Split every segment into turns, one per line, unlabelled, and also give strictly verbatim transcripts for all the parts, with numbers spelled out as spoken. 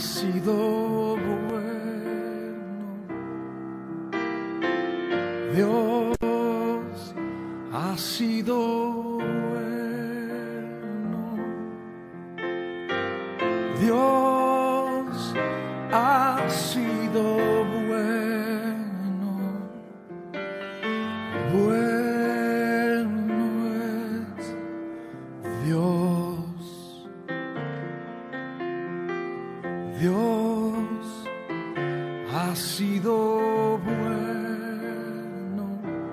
sido bueno, Dios ha sido bueno, Dios ha sido bueno, bueno es Dios. Dios ha sido bueno,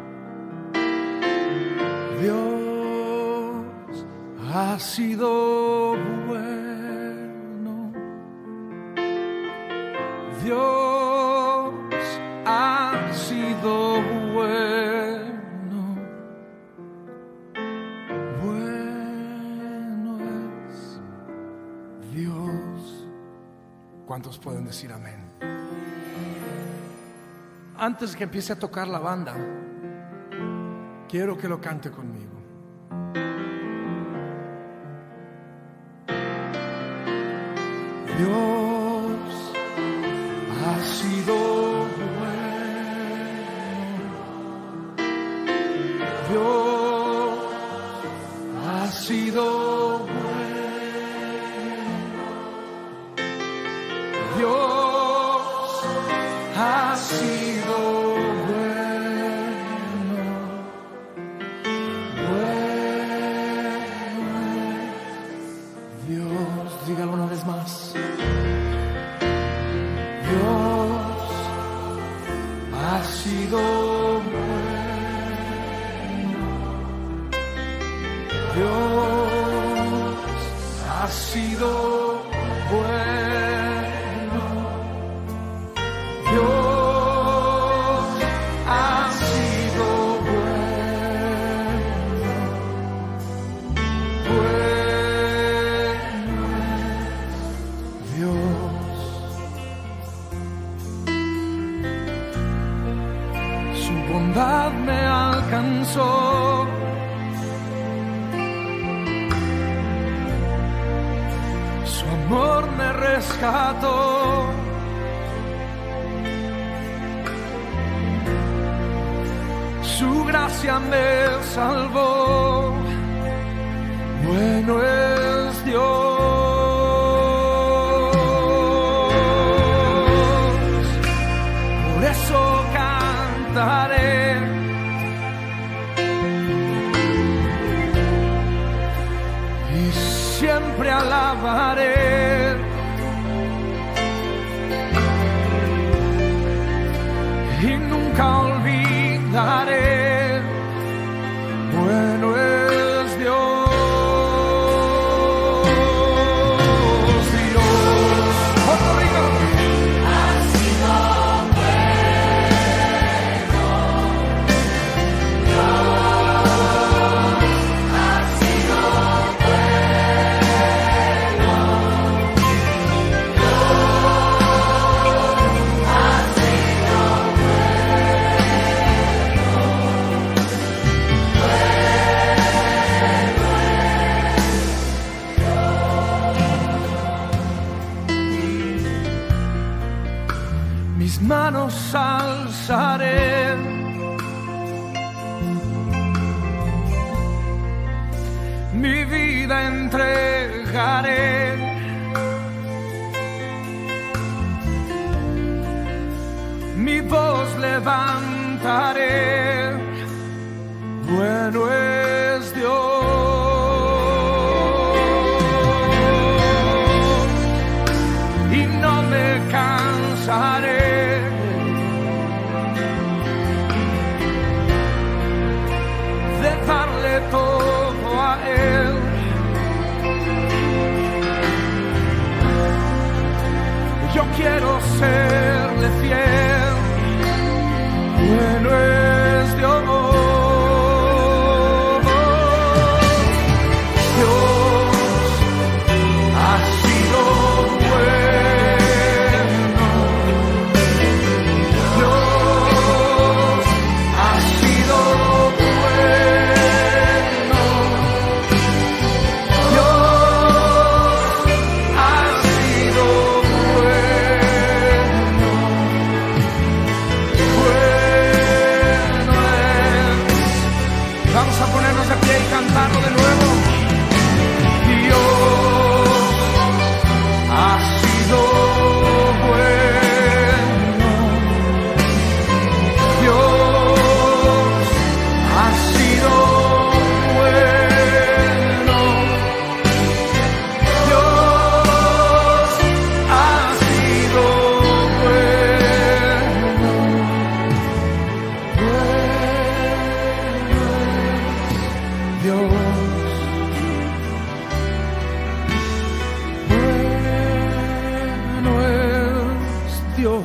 Dios ha sido bueno, Dios ha sido bueno, bueno es Dios. ¿Cuántos pueden decir amén? Antes que empiece a tocar la banda, quiero que lo cante conmigo. Dios ha sido bueno, Dios ha sido Dios ha sido bueno, bueno Dios, dígalo una vez más. Dios ha sido bueno, Dios ha sido bueno. Me alcanzó, su amor me rescató, su gracia me salvó, bueno es Dios, por eso cantaré. Siempre alabaré, y nunca olvidaré, bueno es Dios, Dios, Puerto Rico. Ha sido bueno, Dios ha sido mis manos alzaré, mi vida entregaré, mi voz levantaré, bueno es Dios. Y no me cansaré de darle todo a Él. Yo quiero serle fiel, bueno es Dios. Dios ha sido bueno, Dios ha sido bueno, Dios ha sido bueno. Dios.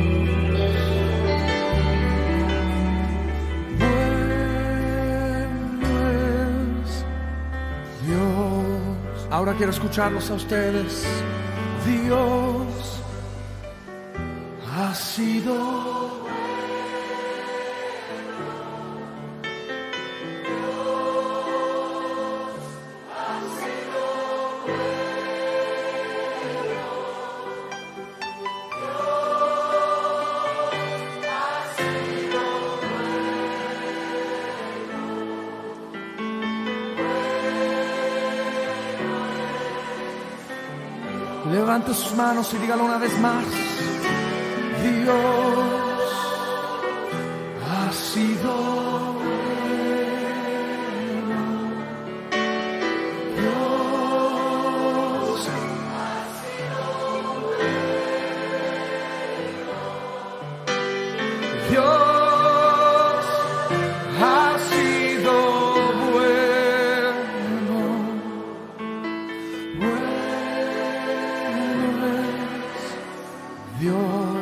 Dios. Ahora quiero escucharlos a ustedes. Dios ha sido Levante sus manos y dígalo una vez más. Dios ha sido bueno. Dios ha sido bueno. Dios ha sido bueno. Bueno. Dios.